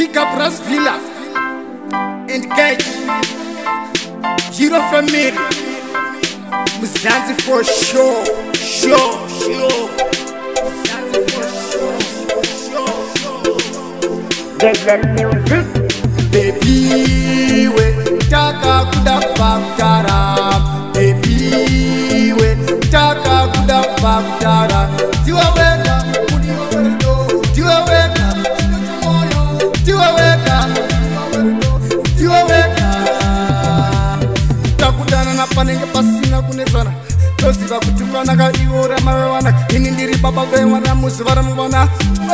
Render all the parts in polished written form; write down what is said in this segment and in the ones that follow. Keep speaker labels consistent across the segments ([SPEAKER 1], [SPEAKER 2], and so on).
[SPEAKER 1] Big up Rasvilla and Gate Giro family Mzanzi for sure. Baby we taka kuda pakutara. Baby we taka kuda pakutara. Tiwa weka tiwa weka tiwa weka tiwa weka takudana na panenge pasina kunetsana toziva kutukana ka iora mawana ini ndiri baba vewana musi varamuvona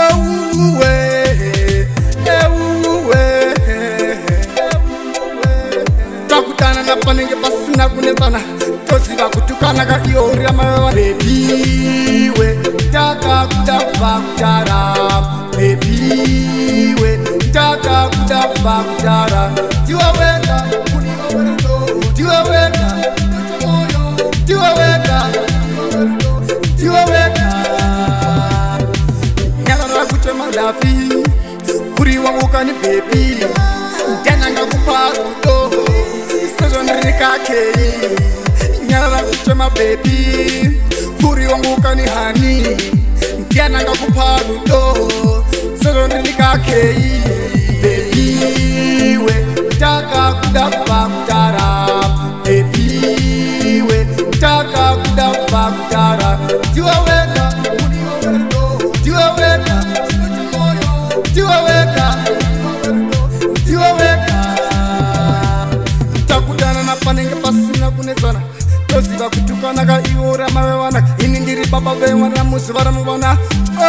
[SPEAKER 1] takudana na panenge pasina kunetsana toziva kutukana ka iora mawana. Baby we taka kuda pakutara. Baby we taka kuda pakutara. Tiwa weka tiwa weka tiwa weka tiwa weka nyala kuchema lafi kuri wangu kani baby ndananga kuparudo sezonrika kei nyala kuchema baby kuri wangu kani hani ndananga kuparudo sezonrika kei. Baby we taka kuda pakutara. Baby we taka kuda pakutara. Tiwa weka tiwa weka tiwa weka tiwa weka takudana na panenge pasina kunetsana toziva kutukana ka iora mavewana ini ndiri baba vewana musi varamuvona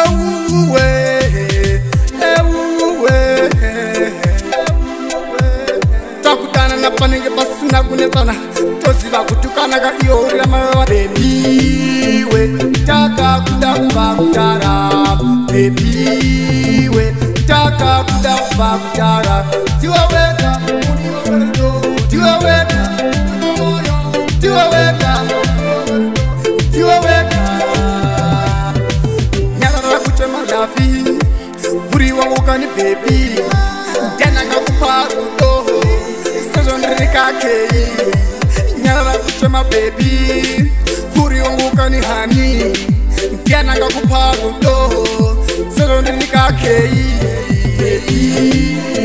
[SPEAKER 1] takudana na panenge pasina kunetsana toziva kutukana ka iora mavewana. Baby we taka kuda pakutara. Baby we taka kuda pakutara. Tiwa weka tiwa weka tiwa weka tiwa weka nyala kuchema lafi kuri wangu kani baby ndananga kuparudo sezonrika kei nyala kuchema baby kuri wangu kani hani ndananga kuparudo sezonrika kei.